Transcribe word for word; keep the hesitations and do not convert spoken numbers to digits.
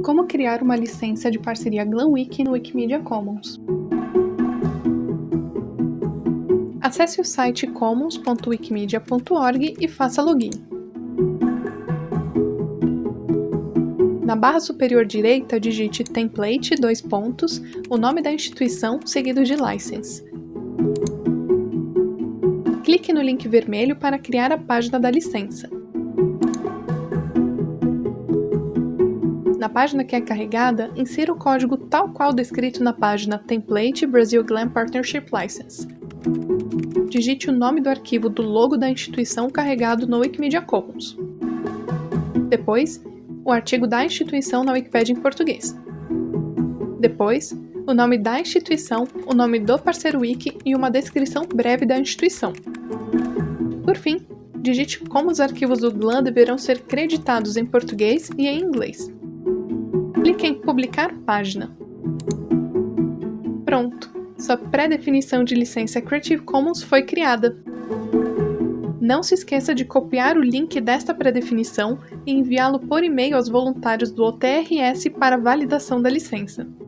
Como criar uma licença de parceria GlamWiki no Wikimedia Commons. Acesse o site commons ponto wikimedia ponto org e faça login. Na barra superior direita, digite Template, dois pontos, o nome da instituição, seguido de License. Clique no link vermelho para criar a página da licença. Na página que é carregada, insira o código tal qual descrito na página Template Brazil Glam Partnership License. Digite o nome do arquivo do logo da instituição carregado no Wikimedia Commons. Depois, o artigo da instituição na Wikipédia em português. Depois, o nome da instituição, o nome do parceiro wiki e uma descrição breve da instituição. Por fim, digite como os arquivos do Glam deverão ser creditados em português e em inglês. Clique em Publicar página. Pronto! Sua pré-definição de licença Creative Commons foi criada. Não se esqueça de copiar o link desta pré-definição e enviá-lo por e-mail aos voluntários do O T R S para validação da licença.